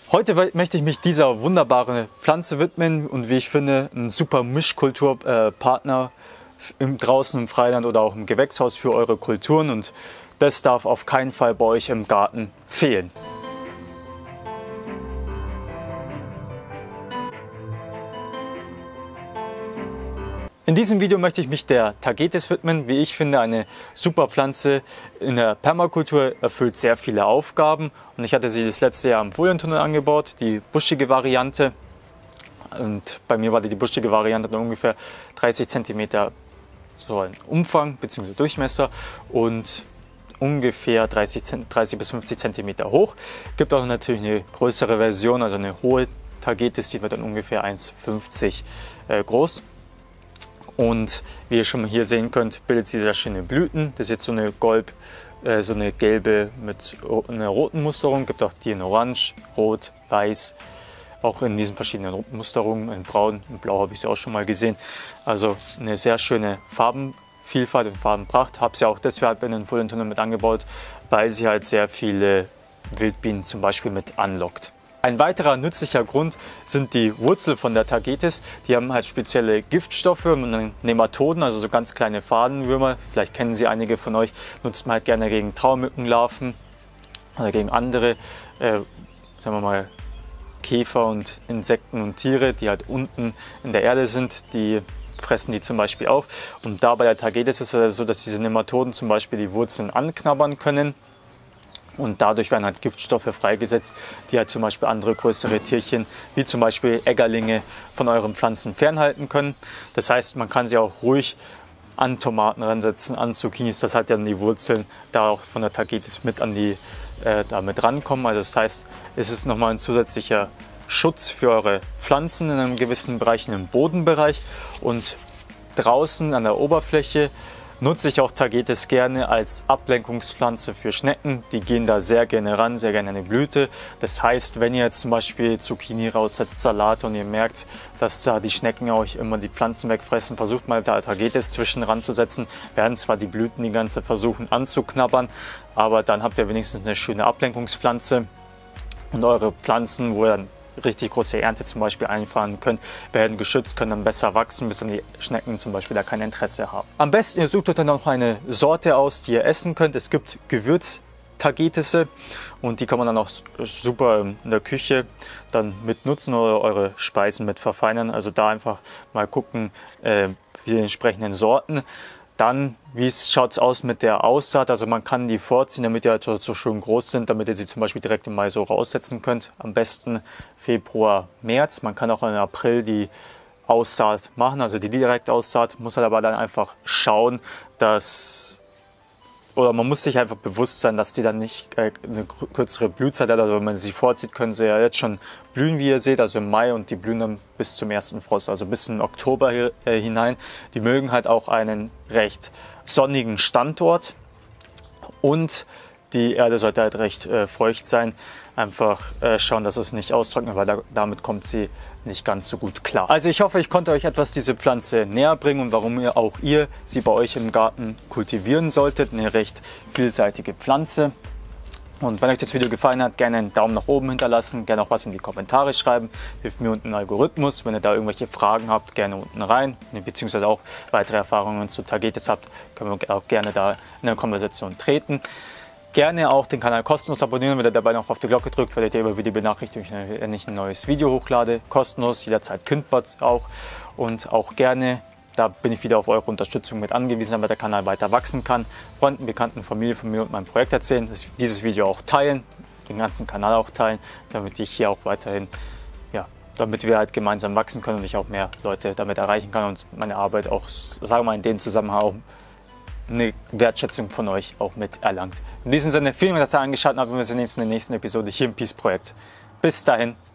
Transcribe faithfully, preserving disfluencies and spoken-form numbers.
Heute möchte ich mich dieser wunderbaren Pflanze widmen und wie ich finde, ein super Mischkulturpartner im, draußen im Freiland oder auch im Gewächshaus für eure Kulturen, und das darf auf keinen Fall bei euch im Garten fehlen. In diesem Video möchte ich mich der Tagetes widmen. Wie ich finde, eine super Pflanze in der Permakultur, erfüllt sehr viele Aufgaben. Und ich hatte sie das letzte Jahr im Folientunnel angebaut, die buschige Variante. Und bei mir war die, die buschige Variante dann ungefähr dreißig Zentimeter so ein Umfang bzw. Durchmesser und ungefähr dreißig bis fünfzig Zentimeter hoch. Es gibt auch natürlich eine größere Version, also eine hohe Tagetes, die wird dann ungefähr eins fünfzig äh, groß. Und wie ihr schon hier sehen könnt, bildet sie sehr schöne Blüten. Das ist jetzt so eine Gold, äh, so eine gelbe mit einer roten Musterung. Gibt auch die in Orange, Rot, Weiß, auch in diesen verschiedenen Musterungen. In Braun, in Blau habe ich sie auch schon mal gesehen. Also eine sehr schöne Farbenvielfalt und Farbenpracht. Habe sie auch deshalb in den Folientunnel mit angebaut, weil sie halt sehr viele Wildbienen zum Beispiel mit anlockt. Ein weiterer nützlicher Grund sind die Wurzeln von der Tagetes. Die haben halt spezielle Giftstoffe und Nematoden, also so ganz kleine Fadenwürmer. Vielleicht kennen sie einige von euch, nutzt man halt gerne gegen Trauermückenlarven oder gegen andere, äh, sagen wir mal, Käfer und Insekten und Tiere, die halt unten in der Erde sind. Die fressen die zum Beispiel auf. Und da bei der Tagetes ist es so, dass diese Nematoden zum Beispiel die Wurzeln anknabbern können. Und dadurch werden halt Giftstoffe freigesetzt, die halt zum Beispiel andere größere Tierchen, wie zum Beispiel Eggerlinge, von euren Pflanzen fernhalten können. Das heißt, man kann sie auch ruhig an Tomaten ransetzen, an Zucchinis, dass halt dann die Wurzeln da auch von der Tagetes mit an die, äh, damit rankommen. Also das heißt, es ist nochmal ein zusätzlicher Schutz für eure Pflanzen in einem gewissen Bereich, in einem Bodenbereich. Und draußen an der Oberfläche nutze ich auch Tagetes gerne als Ablenkungspflanze für Schnecken. Die gehen da sehr gerne ran, sehr gerne an die Blüte. Das heißt, wenn ihr jetzt zum Beispiel Zucchini raussetzt, Salat, und ihr merkt, dass da die Schnecken euch immer die Pflanzen wegfressen, versucht mal da Tagetes zwischen ranzusetzen. Werden zwar die Blüten die ganze versuchen anzuknabbern, aber dann habt ihr wenigstens eine schöne Ablenkungspflanze. Und eure Pflanzen, wo ihr dann richtig große Ernte zum Beispiel einfahren könnt, werden geschützt, können dann besser wachsen, bis dann die Schnecken zum Beispiel da kein Interesse haben. Am besten ihr sucht euch dann noch eine Sorte aus, die ihr essen könnt. Es gibt Gewürz-Tagetese und die kann man dann auch super in der Küche dann mit nutzen oder eure Speisen mit verfeinern. Also da einfach mal gucken, äh, für die entsprechenden Sorten. Dann, wie schaut es aus mit der Aussaat? Also man kann die vorziehen, damit die halt so schön groß sind, damit ihr sie zum Beispiel direkt im Mai so raussetzen könnt. Am besten Februar, März. Man kann auch im April die Aussaat machen, also die Direktaussaat. Muss halt aber dann einfach schauen, dass, oder man muss sich einfach bewusst sein, dass die dann nicht äh, eine kürzere Blühzeit hat. Also wenn man sie vorzieht, können sie ja jetzt schon blühen, wie ihr seht, also im Mai, und die blühen dann bis zum ersten Frost, also bis in Oktober hier, äh, hinein. Die mögen halt auch einen recht sonnigen Standort und die Erde sollte halt recht äh, feucht sein. Einfach äh, schauen, dass es nicht austrocknet, weil da, damit kommt sie nicht ganz so gut klar. Also ich hoffe, ich konnte euch etwas diese Pflanze näher bringen und warum ihr auch ihr sie bei euch im Garten kultivieren solltet. Eine recht vielseitige Pflanze. Und wenn euch das Video gefallen hat, gerne einen Daumen nach oben hinterlassen, gerne auch was in die Kommentare schreiben. Hilft mir unten im Algorithmus. Wenn ihr da irgendwelche Fragen habt, gerne unten rein. Beziehungsweise auch weitere Erfahrungen zu Tagetes habt, können wir auch gerne da in der Konversation treten. Gerne auch den Kanal kostenlos abonnieren, wenn ihr dabei noch auf die Glocke drückt, werdet ihr immer wieder benachrichtigt, wenn ich ein neues Video hochlade. Kostenlos, jederzeit kündbar auch. Und auch gerne, da bin ich wieder auf eure Unterstützung mit angewiesen, damit der Kanal weiter wachsen kann. Freunden, Bekannten, Familie von mir und meinem Projekt erzählen, dieses Video auch teilen, den ganzen Kanal auch teilen, damit ich hier auch weiterhin, ja, damit wir halt gemeinsam wachsen können und ich auch mehr Leute damit erreichen kann und meine Arbeit auch, sagen wir mal, in dem Zusammenhang auch eine Wertschätzung von euch auch mit erlangt. In diesem Sinne, vielen Dank, dass ihr angeschaut habt, und wir sehen uns in der nächsten Episode hier im Peace Projekt. Bis dahin.